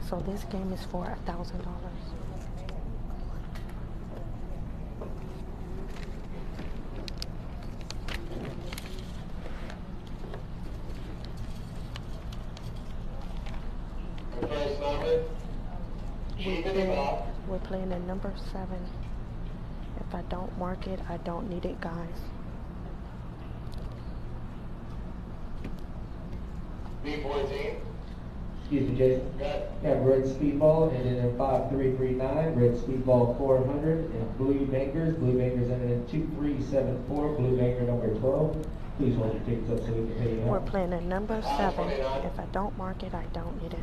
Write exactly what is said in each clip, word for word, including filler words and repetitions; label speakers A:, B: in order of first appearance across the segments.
A: So this game is for a thousand dollars.
B: First number,
A: We're playing, we're playing the number seven. If I don't mark it, I don't need it, guys.
B: B fourteen.
C: Excuse me, Jason.
B: Got
C: We have red speedball ending in five three three nine, red speedball four hundred, and blue bankers. Blue bankers ending in two three seven four, blue banker number twelve. Please hold your tickets up so we can pay you
A: We're
C: out.
A: playing the number seven. If I don't mark it, I don't need it.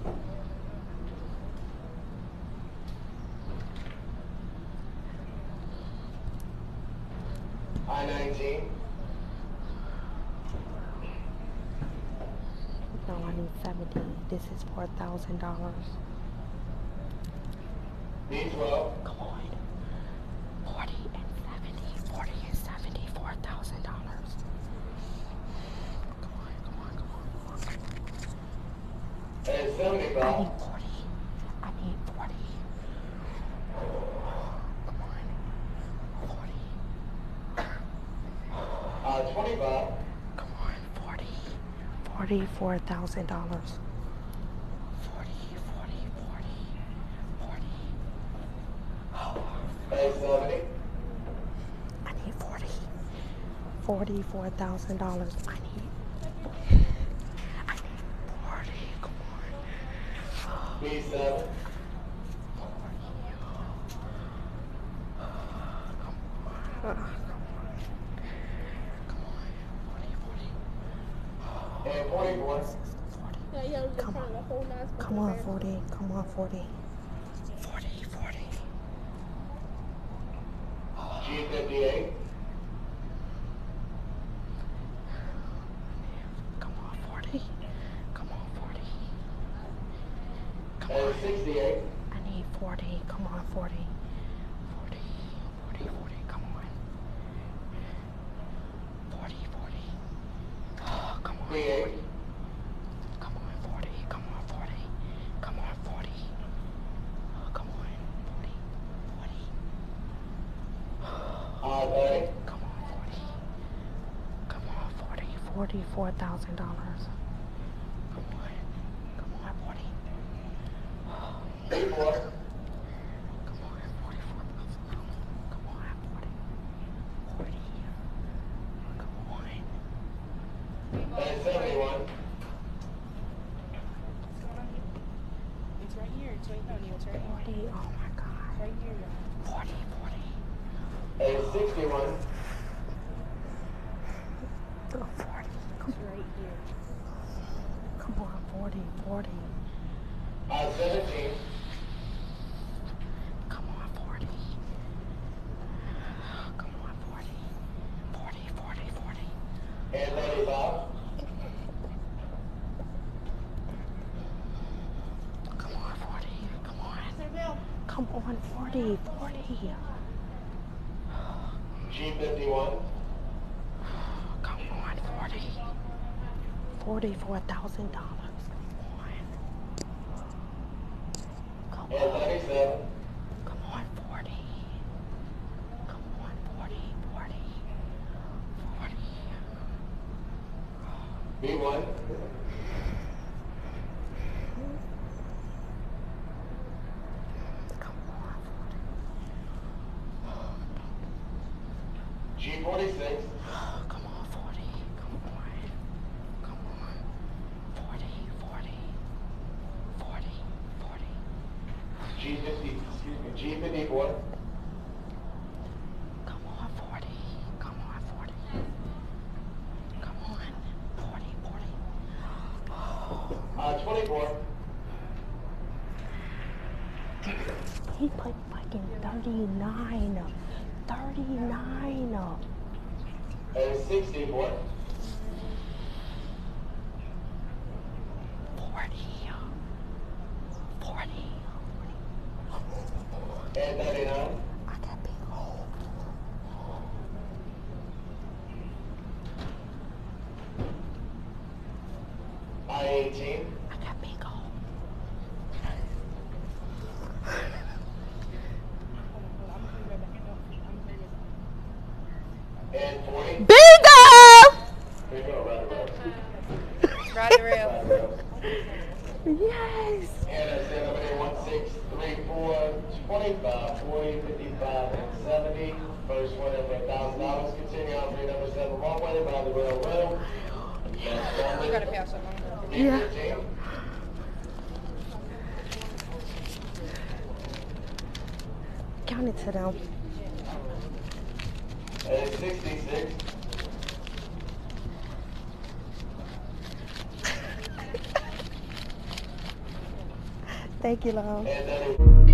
B: I nineteen.
A: No, I need seventy. This is for a thousand dollars.
B: B twelve.
A: Come on. Forty and seventy. Forty and seventy for a thousand dollars. Come on, come on, come on, come on.
B: And
A: I
B: seventy-five.
A: need forty. I need forty. Come on. Forty.
B: Uh, twenty-five.
A: Come on, forty. Forty for a thousand dollars. Forty, forty, forty, forty.
B: And seventy.
A: I need forty. Forty for a thousand dollars. I need. I need forty. Come on.
B: B seven.
A: Uh,
B: And forty-four.
D: Yeah, yeah, we're
A: Come
D: trying to hold on.
A: Come on, forty. Come on, forty. Forty, forty.
B: G fifty-eight.
A: Come on, forty. Come on, forty. Come
B: And
A: on.
B: sixty-eight.
A: I need forty. Come on, forty. Forty, forty, forty. Come on. Forty, forty. Oh, come on.
B: B eight.
A: forty. Come on, forty. Come on, forty. Come on, forty. Oh, come on, forty. Forty.
B: Uh, thirty.
A: Come on, forty. Come on, forty. Forty for a thousand dollars. Come on. Come on, forty.
B: B four.
A: Come on, forty-four thousand. Come on, forty. Forty. Come on.
B: And seventy-one.
D: It's right here. It's right, no, Neil, it's right here.
A: Forty. Oh my God.
D: Right here, y'all.
A: Forty, forty.
B: And sixty-one.
A: Oh, forty.
D: It's right here.
A: Come on, forty, forty.
B: Uh, seventeen.
A: Come on, forty. Come on, forty. Forty, forty, forty.
B: And thirty-five.
A: Come on, forty. Come on.
D: Bill.
A: Come on, forty, forty.
B: G fifty-one.
A: Come on, forty. Forty for a thousand dollars. Come on.
B: And thirty-seven.
A: Come on, forty. Come on, forty, forty. Forty.
B: B one.
A: Come on,
B: G forty-six.
A: Come on, forty. Come on. Come on. Forty, forty. Forty, forty.
B: G fifty. Excuse me. G fifty-four.
A: Come on, forty. Come on, forty. Come on. Forty, forty.
B: Uh, twenty-four.
A: He put fucking thirty-nine. thirty-nine.
B: And sixty-four.
A: forty. forty.
B: And thirty-nine.
A: I got big hole.
B: I eighteen.
A: I got big hole.
D: You gotta pass it along.
A: Yeah. Count it to them.
B: And sixty-six.
A: Thank you, love.
B: And then